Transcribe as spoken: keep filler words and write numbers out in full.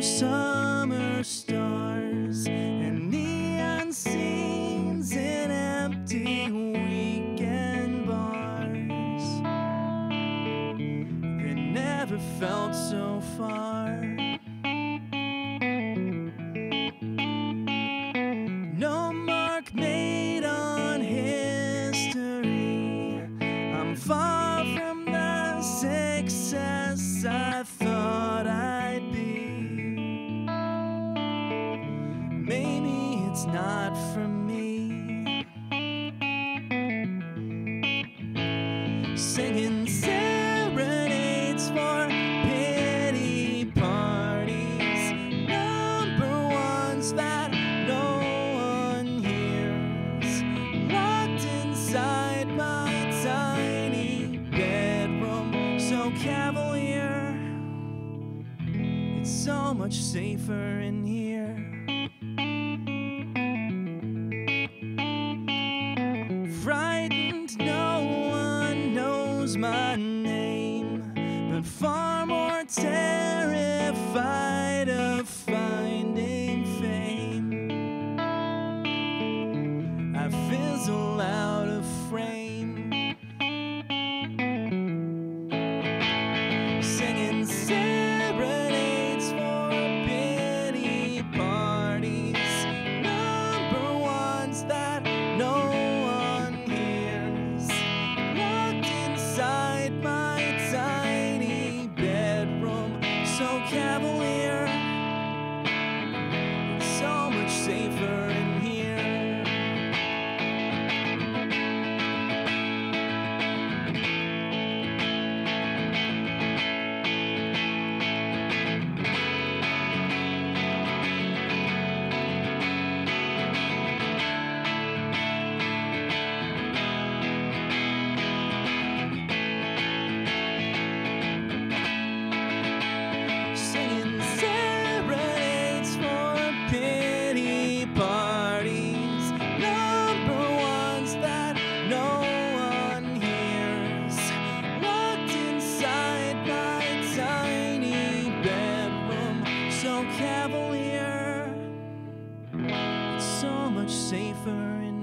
Summer stars and neon scenes in empty weekend bars that never felt so far. No mark made on history. I'm far from the success I thought I'd be. Maybe it's not for me. Singing serenades for pity parties, number ones that no one hears. Locked inside my tiny bedroom, so cavalier. It's so much safer in here. Frightened, no one knows my name, but far more terrified of finding fame. I fizzle out of frame, singing serenades for pity parties, number ones that no my tiny bedroom, so cavalier. It's so much safer in here. Pity parties, number ones that no one hears. Locked inside my tiny bedroom, so cavalier. It's so much safer in